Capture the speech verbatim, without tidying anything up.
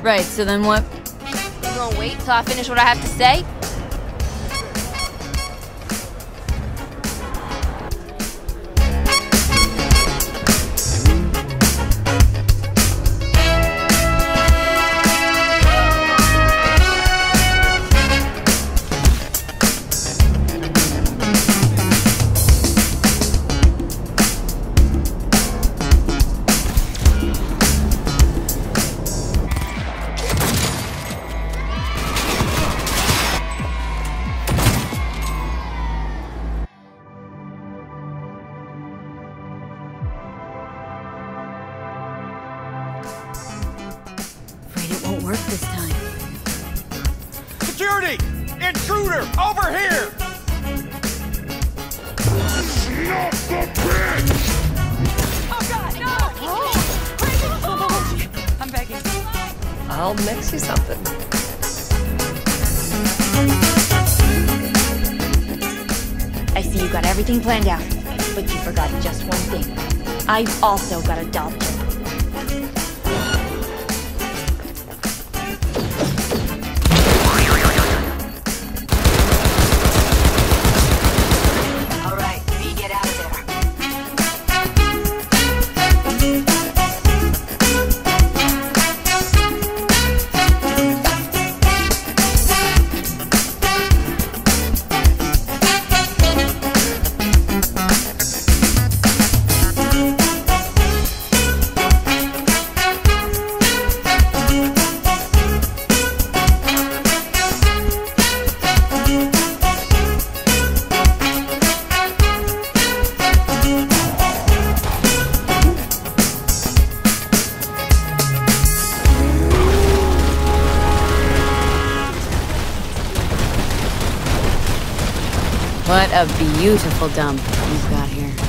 Right, so then what? You gonna wait till I finish what I have to say? It won't work this time. Security! Intruder! Over here! Not the bitch! Oh God, no! Oh. I'm begging. I'll mix you something. I see you got everything planned out, but you forgot just one thing. I've also got a doll chip. What a beautiful dump you've got here.